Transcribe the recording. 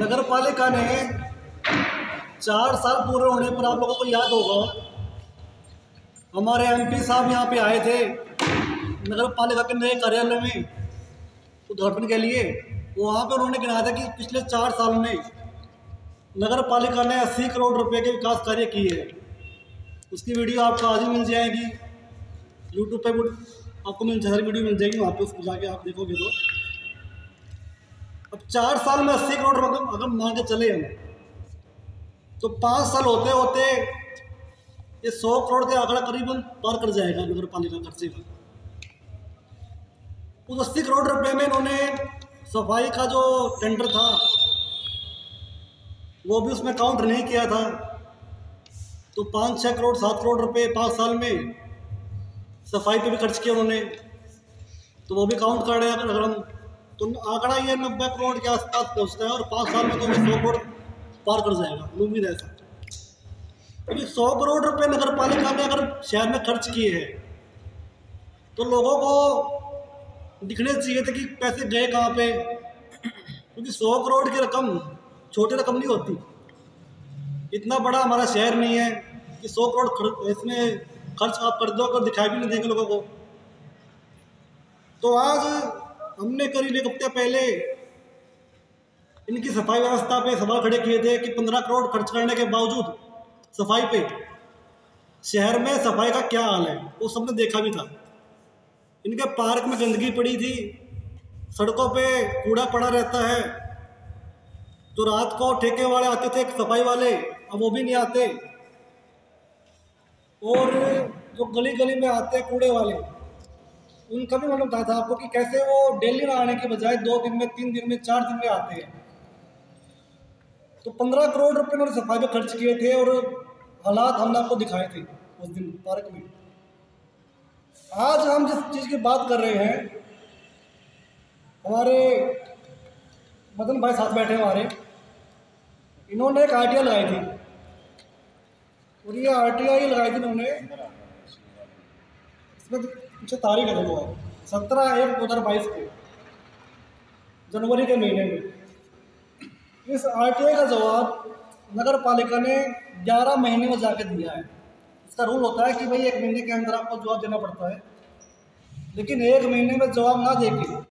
नगर पालिका ने 4 साल पूरे होने पर आप लोगों को याद होगा हमारे एमपी साहब यहाँ पे आए थे नगर पालिका के नए कार्यालय में उद्घाटन के लिए। वहाँ पे उन्होंने गिनाया था कि पिछले 4 साल में नगर पालिका ने 80 करोड़ रुपए के विकास कार्य किए हैं। उसकी वीडियो आपको आज ही मिल जाएगी, यूट्यूब पे आपको सारी वीडियो मिल जाएगी, वहाँ पे उसको जाके आप देखोगे तो। अब 4 साल में 80 करोड़ रुपये अगर मान के चले हम तो 5 साल होते होते ये 100 करोड़ के आंकड़ा करीबन पार कर जाएगा नगर पालिका खर्चे का। उस 80 करोड़ रुपए में इन्होंने सफाई का जो टेंडर था वो भी उसमें काउंट नहीं किया था, तो 5-6 करोड़ 7 करोड़ रुपए 5 साल में सफाई पे भी खर्च किया उन्होंने, तो वो भी काउंट कर रहे हैं। अगर हम तो आंकड़ा ये 90 करोड़ के आसपास पहुंचता है और 5 साल में तो 100 करोड़ पार कर जाएगा, उम्मीद है ऐसा। क्योंकि 100 करोड़ रुपए नगर पालिका ने अगर शहर में खर्च किए हैं तो लोगों को दिखने चाहिए थे कि पैसे गए कहाँ पे। क्योंकि 100 करोड़ की रकम छोटी रकम नहीं होती, इतना बड़ा हमारा शहर नहीं है कि 100 करोड़ इसमें खर्च आप कर दो अगर दिखाई भी नहीं देंगे लोगों को। तो आज हमने करीब 1 हफ्ते पहले इनकी सफाई व्यवस्था पे सवाल खड़े किए थे कि 15 करोड़ खर्च करने के बावजूद सफाई पे शहर में सफाई का क्या हाल है, वो सबने देखा भी था। इनके पार्क में गंदगी पड़ी थी, सड़कों पे कूड़ा पड़ा रहता है, तो रात को ठेके वाले आते थे सफाई वाले, अब वो भी नहीं आते। और जो गली गली में आते हैं कूड़े वाले, उनका भी मतलब था आपको कि कैसे वो डेली में आने के बजाय 2 दिन में 3 दिन में 4 दिन में आते हैं। तो 15 करोड़ रुपए उन्होंने सफाई पे खर्च किए थे और हालात हमने आपको दिखाए थे उस दिन पार्क में। आज हम जिस चीज़ की बात कर रहे हैं, हमारे मदन भाई साथ बैठे हमारे, इन्होंने एक आरटीआई लगाई थी और ये आरटीआई लगाई थी इन्होंने, इसमें कुछ तारीख है देखो 17/1/2022 को, जनवरी के महीने में। इस आरटीआई का जवाब नगर पालिका ने 11 महीने में जाके दिया है। इसका रूल होता है कि भाई 1 महीने के अंदर आपको जवाब देना पड़ता है, लेकिन 1 महीने में जवाब ना देके